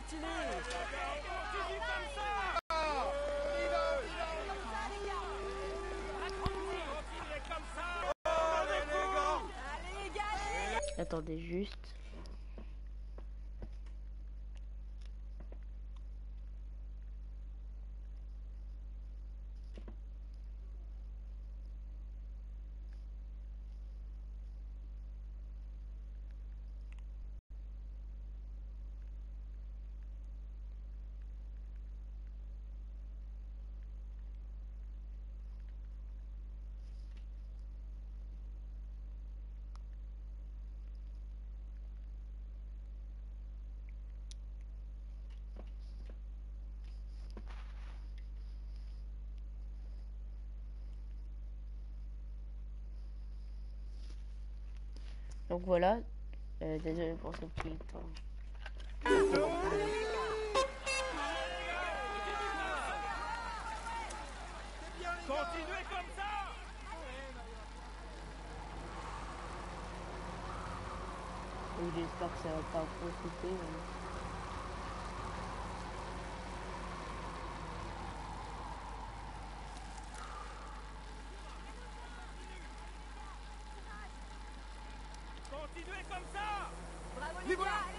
Attendez juste. Donc voilà, désolé pour ce petit temps. Continuez comme ça. Donc j'espère que ça va pas profiter. Continuez comme ça. Bravo les gars, allez.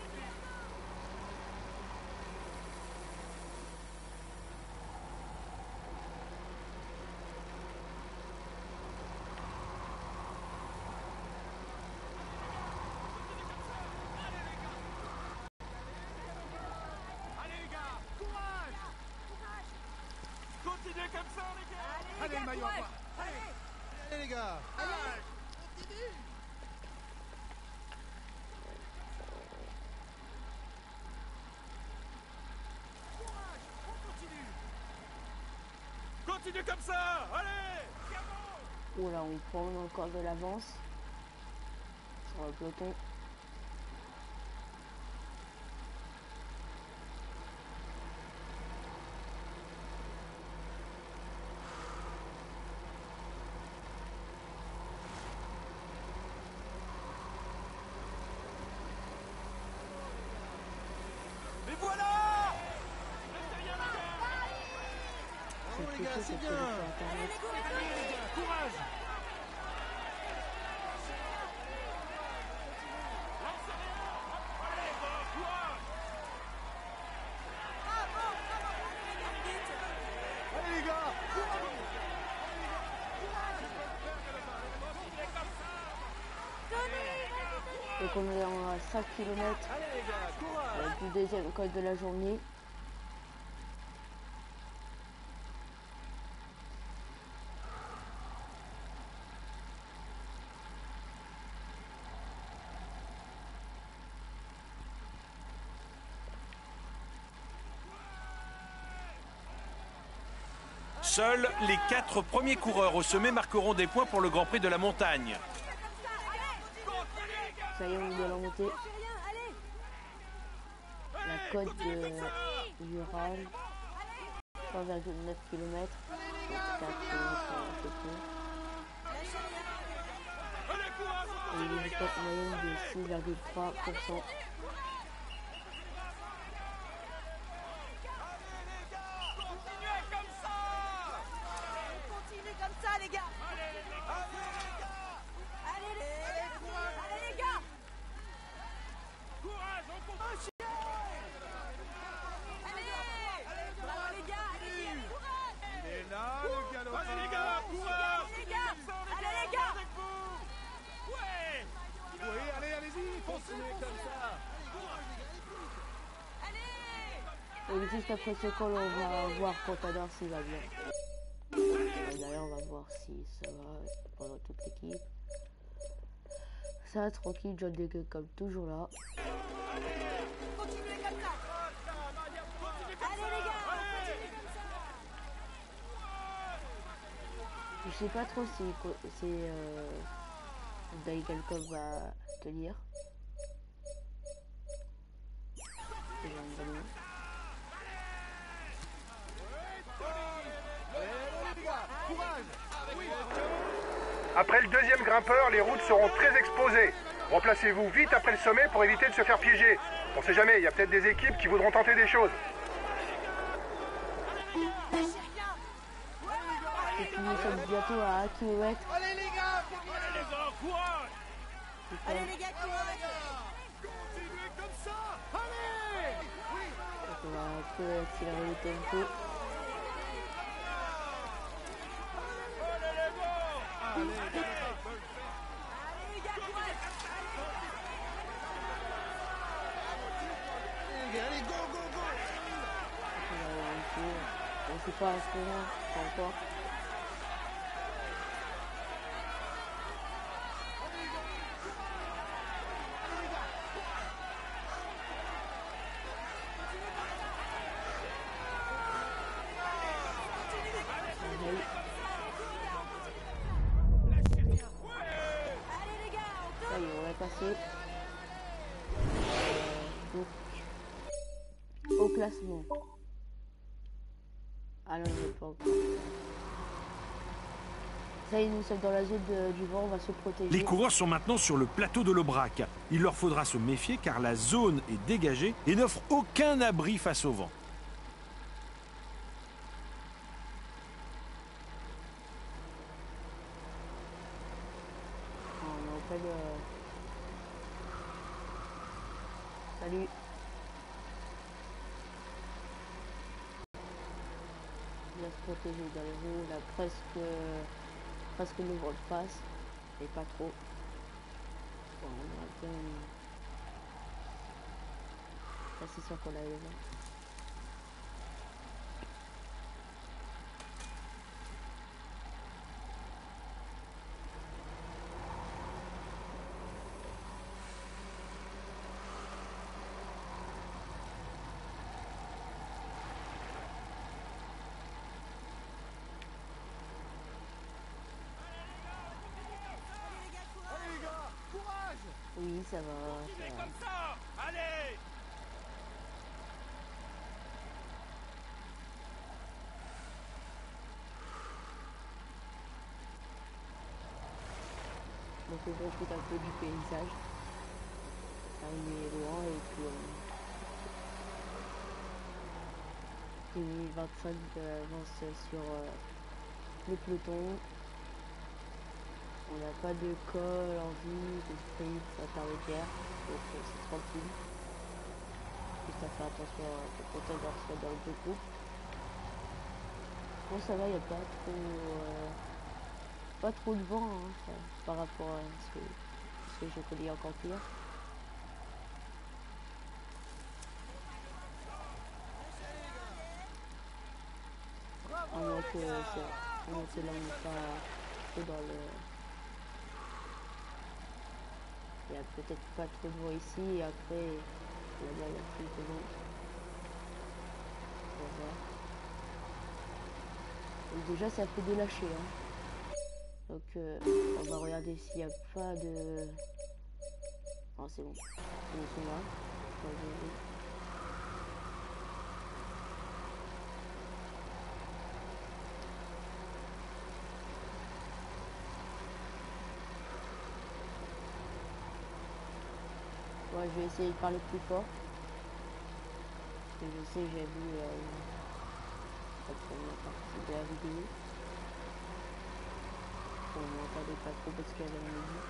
Continuez comme ça, les gars. Allez, le maillot à courage. part. Allez. Allez les gars. Allez. Continuez comme ça. Allez. Oh là, on prend encore de l'avance sur le peloton. Et voilà. Bravo les gars, c'est bien. Allez, les gars, courage. Allez, bon, courage. Allez les gars. Donc on est à 5 km Allez, les gars, courage. du deuxième col de la journée. Seuls les 4 premiers coureurs au sommet marqueront des points pour le Grand Prix de la montagne. Ça y est, on est de la montée. La côte du Ural, 3,9 km, 4 km à peu près. Et une vitesse moyenne de 6,3%. Continuez comme ça, les gars. Allez les gars. Courage, on continue. Allez. Bravo les gars, allez, courage. Il est là le galopin. Allez, les gars, courage. Allez les gars. Allez les gars. Ouais. Oui, allez-y, foncez comme ça. Allez. Et juste après ce col, on va voir Contador s'il va bien. D'ailleurs, on va voir si ça va pendant toute l'équipe. Ça, tranquille, John Deacon comme toujours là. Continuez comme ça. Allez les gars, continuez comme ça. Je sais pas trop si Daigalkov va tenir. Et j'en donne. Après le deuxième grimpeur, les routes seront très exposées. Replacez-vous vite après le sommet pour éviter de se faire piéger. On sait jamais, il y a peut-être des équipes qui voudront tenter des choses. Et puis nous sommes bientôt à 1 km. Allez les gars, Allez les gars, courage! Allez les gars, courage! continuez comme ça. Allez. Oui. Donc on va un peu accélérer le tempo. Allez les gars, courage! Allez, go, go, go. On va aller un peu. On sait pas à ce moment, pas encore. Pareil. Allez les gars, on Ça y est, on l'a passé. Donc, au classement. Ah non, je ne pas encore. Ça y est, nous sommes dans la zone du vent, on va se protéger. Les coureurs sont maintenant sur le plateau de l'Aubrac. Il leur faudra se méfier car la zone est dégagée et n'offre aucun abri face au vent. On appelle... Salut. Il va se protéger dans les roues, là presque le vent passe, et pas trop. Bon, on a quand même... Là, c'est sûr qu'on a le vent. Allez les gars, courage. Oui, ça va, ça va. Comme ça! Allez! Donc on profite un peu du paysage. Là, on est loin et puis 2025 avance sur le peloton. On n'a pas de col en vue, de sprint intermédiaire, donc c'est tranquille. Juste à faire attention à ne pas soit dans le deux groupes. Bon, ça va, il n'y a pas trop de vent hein, par rapport à ce que je connais encore pire. À moins que là on n'est pas trop dans le... Il n'y a peut-être pas trop de vent ici et après là-bas il y a plus de vent. On va voir. Donc déjà ça fait de lâcher hein. Donc on va regarder s'il n'y a pas de... Oh c'est bon, ils sont là. On va regarder. Ouais, je vais essayer de parler plus fort. Parce que je sais, j'ai vu la première partie de la vidéo. On m'entendait pas trop parce qu'il y avait la musique.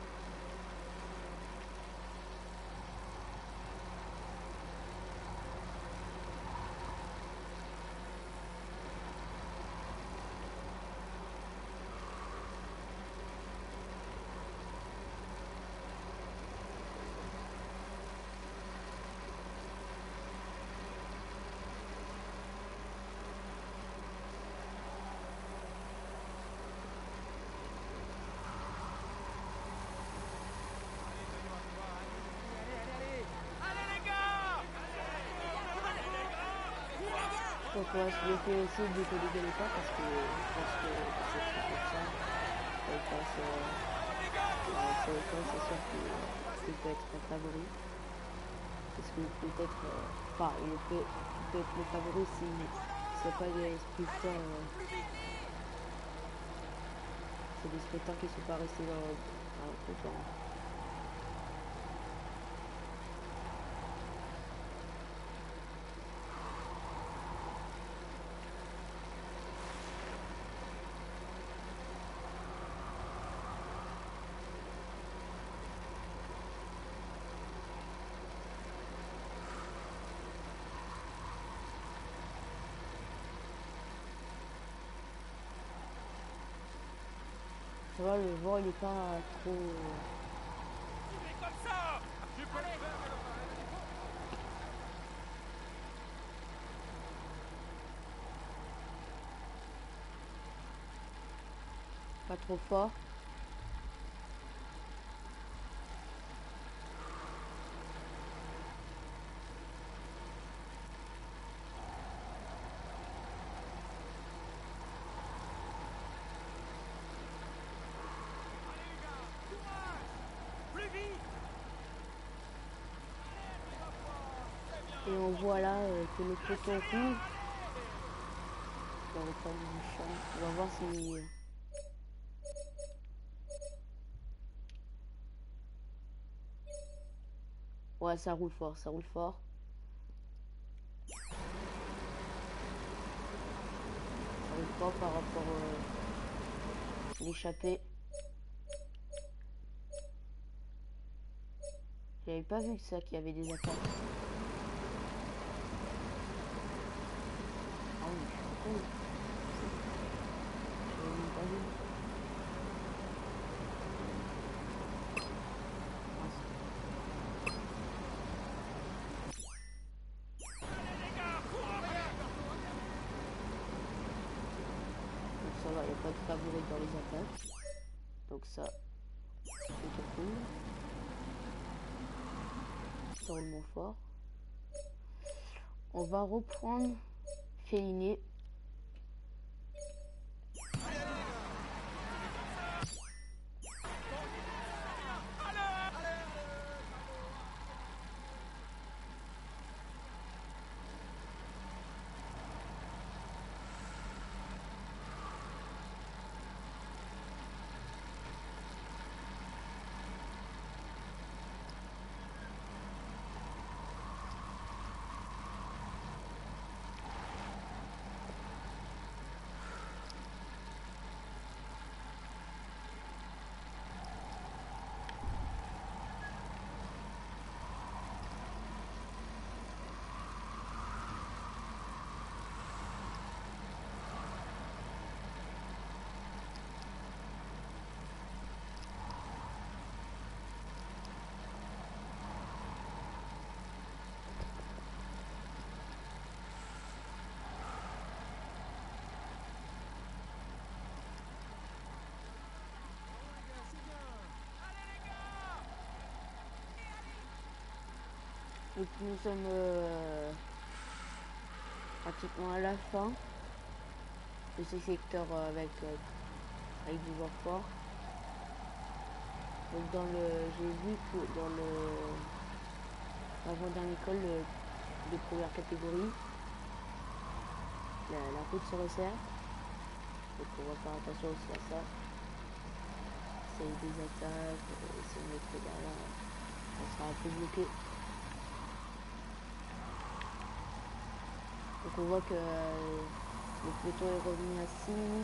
Donc on va se défier aussi du décoller les pas parce que je pense que c'est très pour ça. Et passe sur le temps, c'est sûr qu'il peut être un favori. Parce que peut-être, enfin il peut être le favori si c'est pas des sprinters. C'est des sprinters qui ne sont pas restés dans le temps. Ça va, le vent il est pas trop... Continuez comme ça. Tu peux le faire. pas trop fort. Plus vite. Et on voit là que le peloton rouge dans le coin du champ. On va voir si... Ouais, ça roule fort, ça roule fort. Ça roule fort par rapport à l'échappée. J'avais pas vu que ça, qu'il y avait des attaques. Ah oui, je suis con. J'avais même pas vu. Donc ça va, il n'y a pas de favori dans les attaques. Donc ça, c'est cool. Ça roule moins fort. On va reprendre Féliné. Donc nous sommes pratiquement à la fin de ce secteur avec du vent fort. Donc j'ai vu que dans l'avant-dernière école de première catégorie, la route se resserre. Donc on va faire attention aussi à ça. S'il y a des attaques, si on est trop derrière, on sera un peu bloqué. Donc on voit que le peloton est revenu à 6 minutes.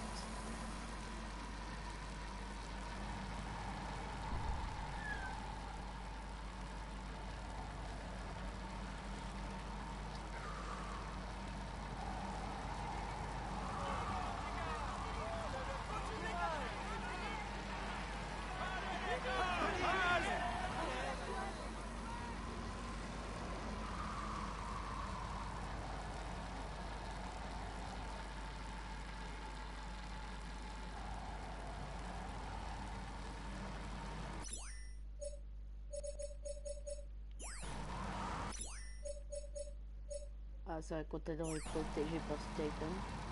Ah, ça va conteneur est protégé par ce Titan.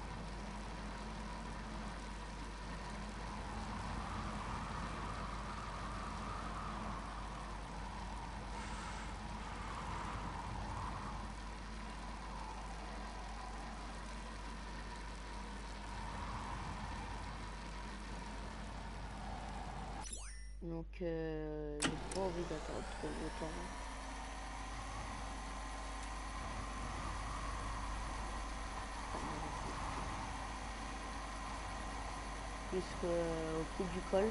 Donc, j'ai pas envie d'attendre trop longtemps. Jusqu'au pied du col.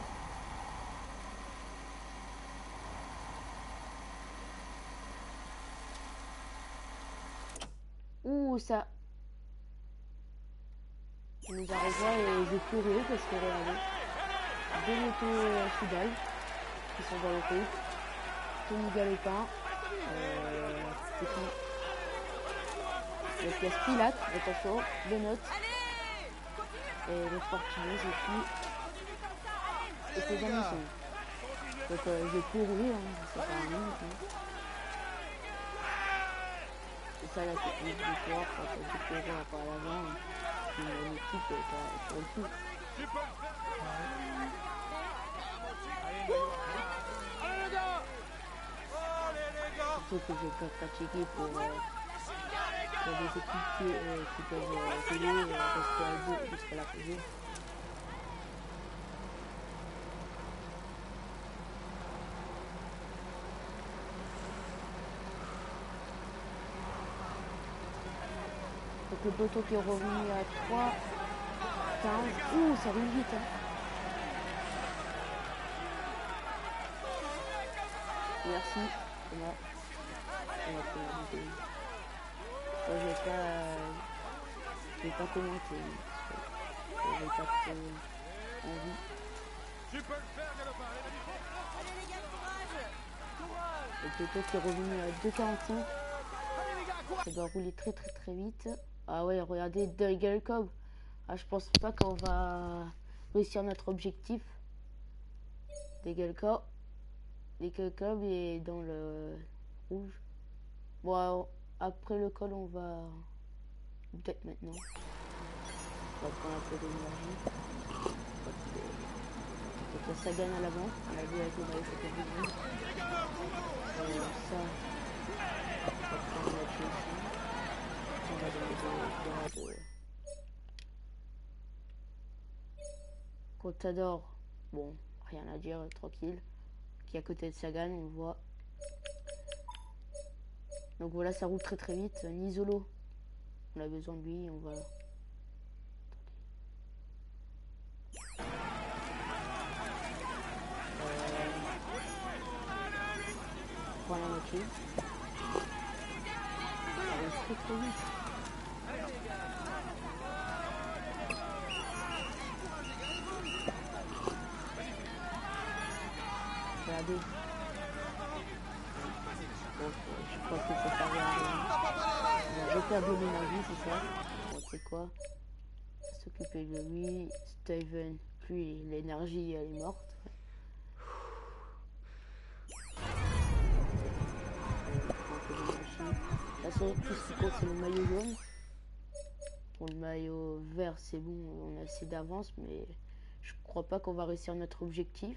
Ouh, ça. Il nous a rejoint et je courais parce que regardez. deux motos Soudal qui sont dans le groupe. Tony Galopin. Donc il y a Spilat, attention, Benoît. Et le Fortuné, et puis. Et ses amis sont. Donc je vais courir, hein, ça fait un minute. Hein. C'est ça la technique du coureur, quand tu cours par l'avant, puis une équipe sur le coup. Surtout que je peux pratiquer pour des équipes qui peuvent payer rester à deux jusqu'à la pesée. Donc le peloton qui est revenu à 3, 15. Ouh, ça roule vite. Hein. Merci. Thomas. Je vais pas commenter. J'ai pas trop envie. Tu peux le faire, Galopin. Allez les gars, courage. Le peloton qui est revenu à 2,45. Ça doit rouler très vite. Ah ouais, regardez, Dale Cobb. Ah, je pense pas qu'on va réussir notre objectif. Dale Cobb est dans le rouge. Bon, après le col, on va... Peut-être maintenant. On va prendre un peu d'énergie. Donc ça gagne à l'avant. On a vu avec le maillot côté du monde. Ça, on va prendre la pied ici. On va donner des grades. Contador, bon, rien à dire, tranquille. Qui est à côté de Sagan, on le voit. Donc voilà, ça roule très vite. Nisolo, on a besoin de lui, on va... Prendre la moitié. Ça roule très vite. Regardez. Donc, je crois que ça sert à rien. Je perds de l'énergie, c'est ça. Bon, tu sais quoi, s'occuper de lui. Steven, lui, l'énergie, elle est morte. Là, tout ce qui compte, c'est le maillot jaune. Pour le maillot vert, c'est bon, on a assez d'avance, mais je crois pas qu'on va réussir notre objectif.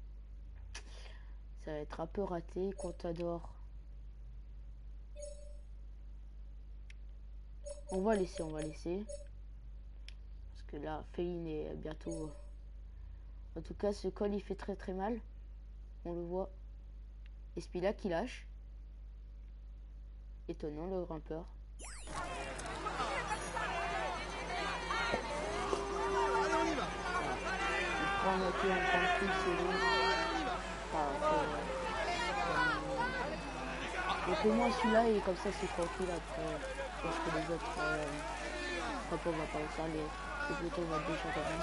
Ça va être un peu raté. Contador. On va laisser. Parce que là, Féline est bientôt... En tout cas, ce col, il fait très mal. On le voit. Et Spila qui lâche. Étonnant, le grimpeur. Allez, on y va. Il prend un moitié, on prend plus, c'est bon. Donc au moins celui-là, et comme ça, c'est tranquille après. Parce que les autres, quand on va pas le faire, les pelotons vont être déjà quand même.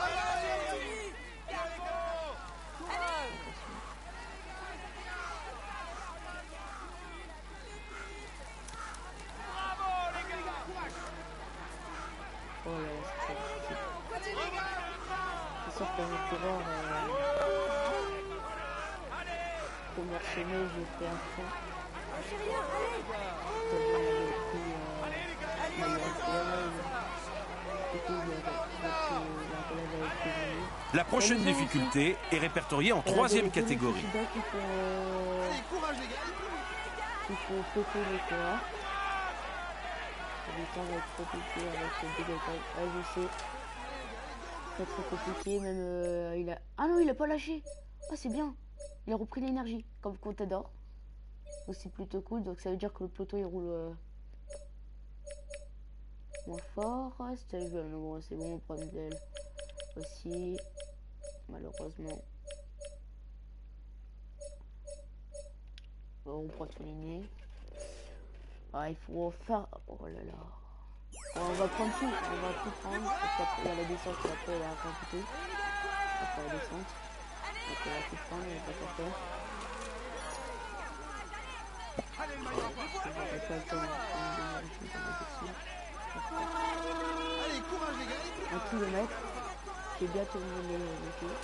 Oh là là, c'est sûr que mes coureurs, pour me semer, j'ai fait un fond. La prochaine difficulté est répertoriée en troisième catégorie. Allez, courage les gars. Il faut péter les coureurs. Le temps va être compliqué avec ce dégoûtant. Ah, je sais. Très compliqué. Même il a... Ah non, il a pas lâché. Ah, c'est bien. Il a repris l'énergie. Comme Contador. Donc c'est plutôt cool. Donc ça veut dire que le peloton il roule moins fort. Steven, bon, c'est bon. On prend une belle aussi. Malheureusement. Bon, on prend tout ligné. Ah, il faut faire... Oh là là. On va prendre tout. On va tout prendre. Parce qu'après, il y a la descente. Et après, il y a un peu. Après la descente. Donc on va tout prendre, il n'y a pas qu'à faire. Allez, le maillot en On n'aurait pas le temps de prendre l'énergie dans la dessus. Allez, courage les gars. 1 kilomètre. J'ai bien tourné les filles.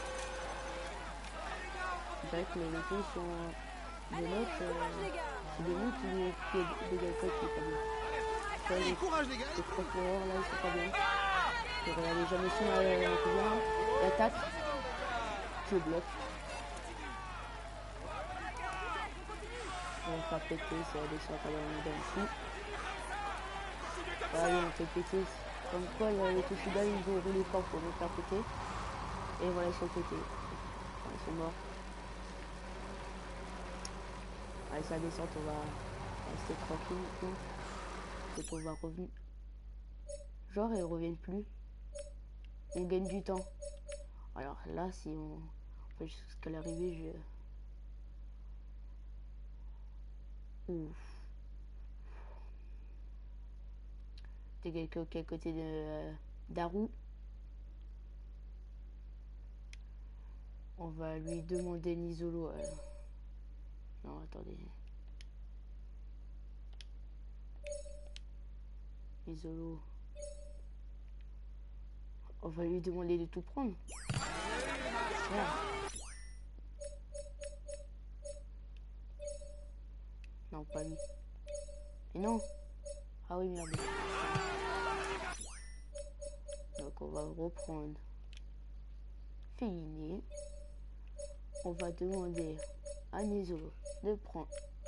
C'est vrai que les filles sont de l'autre. C'est de nous qui est des gars qui est pas bien. Allez, courage les gars. Les procureurs là ils sont pas bien. Je regardais jamais son combien. L'attaque. Je bloque. On va faire péter, c'est aller sur la table ici. Voilà, on fait péter. Comme quoi les Toshiba ils ont roulé fort pour nous faire péter. Et voilà, ils sont pétés. Enfin, ils sont morts. Allez, ça descend, on va rester tranquille maintenant. Donc on va revenir. Genre ils reviennent plus. On gagne du temps. Alors là si on fait jusqu'à l'arrivée Ouf. T'es quel côté de Daru. On va lui demander l'isolo. Non attendez. Isolo. On va lui demander de tout prendre. Voilà. Non, pas lui. Et non. Ah oui, merde. Donc on va reprendre Féliné. On va demander à Nisolo de prendre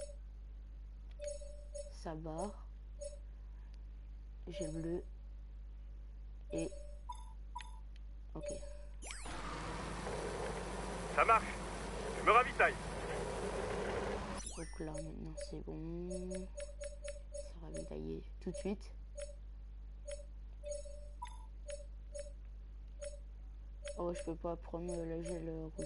sa barre. J'ai bleu. Et... Ok. Ça marche. Je me ravitaille. Donc là maintenant c'est bon. Ça va ravitailler tout de suite. Oh je peux pas prendre le gel rouge.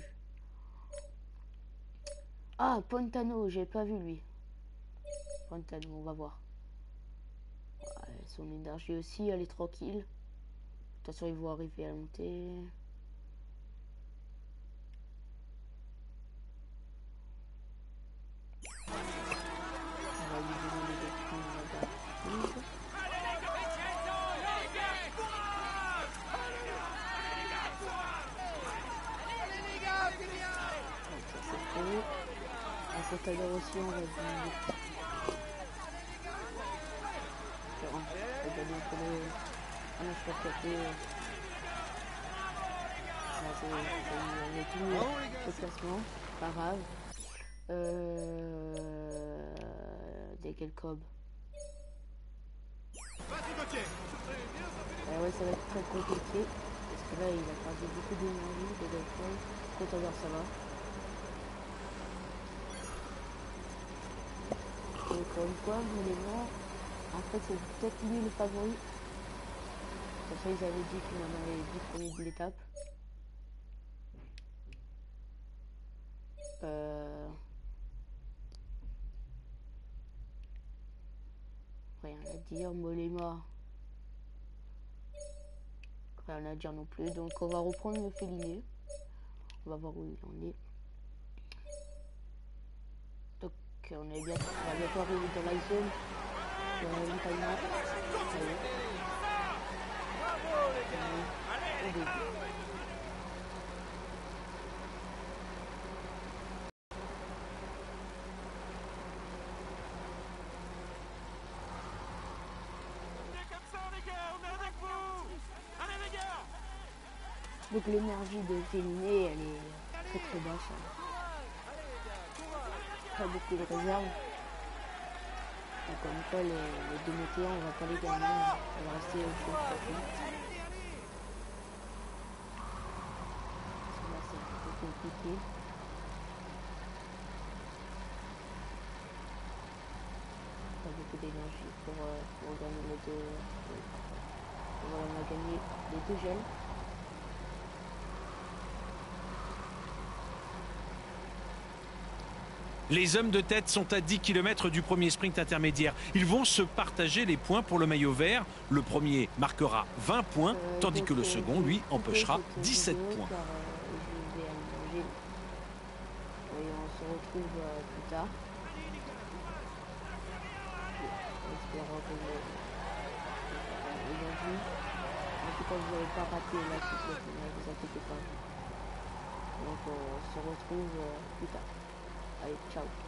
Ah Pantano, j'ai pas vu lui. Pantano, on va voir. Ouais, son énergie aussi, elle est tranquille. De toute façon ils vont arriver à monter. Contador aussi, on va dire. On va gagner pour les... Ah non, je crois qu'il y a c'est tout le classement, pas grave. Des quel cob. Ouais, ça va être très compliqué. Parce que là, il a perdu beaucoup d'énergie, de Delcob. Contador, ça va. Encore une fois, vous les voir. En fait, c'est peut-être lui le favori. Comme ça, ils avaient dit qu'il en avait 10 premiers de l'étape. Rien à dire. Mollema. Rien à dire non plus. Donc, on va reprendre le Féliné. On va voir où il en est. Donc, on va bientôt arriver dans la zone. On va aller timement. Au début. Donc l'énergie de Féliné, elle est très très basse. Pas beaucoup de réserve. Donc comme quoi les deux météores, on va pas les gagner. On va rester au fond. Là c'est un peu compliqué. Pas beaucoup d'énergie pour gagner les deux. Voilà, on a gagné les deux gels. Les hommes de tête sont à 10 km du premier sprint intermédiaire. Ils vont se partager les points pour le maillot vert. Le premier marquera 20 points, tandis que le second, lui, empochera 17 points. Je vais aller manger Et on se retrouve plus tard. Espérons que aujourd'hui, en tout cas, vous n'avez pas raté la suite, ne vous inquiétez pas. Donc on se retrouve plus tard. Allez, ciao.